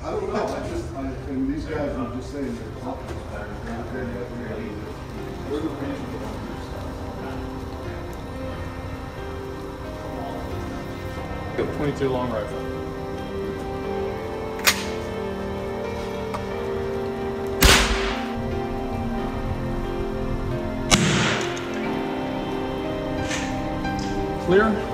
I don't know, and these guys were just saying they're talking about it. We're the reason. Got 22 long rifle. Clear.